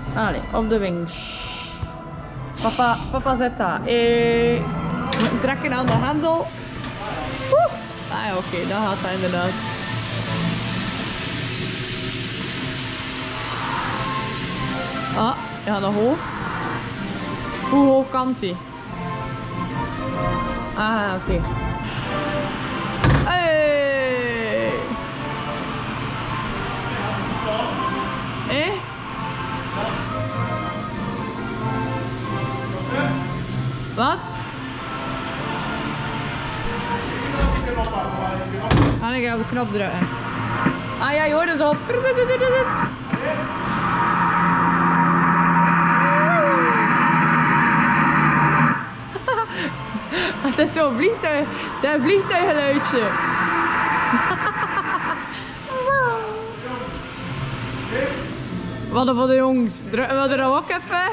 Allee, op de wings. Papa zet dat. We moeten trekken aan de hendel. Ah ja, oké, dat gaat dat inderdaad. Ah, ja, nog hoog. Hoe hoog kan die? Ah, oké. Hey! Wat? Ga ik op de knop drukken. Ah ja, je hoort het op. Het is zo'n vliegtuig. Dat vliegtuiggeluidje. Wat voor de jongens. Drukken we er ook even?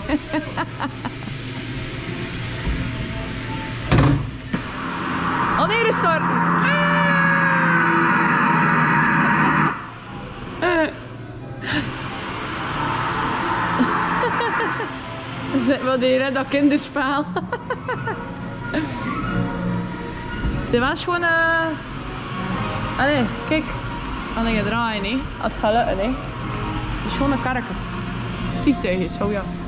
Oh nee, restarten. Zet wat hier, hè, dat kinderspel. Ze was gewoon Allee, kijk. Kan ik draaien, hè. Het gaat lukken, hè. Het is gewoon een karkens. Vliegtuigjes, oh ja.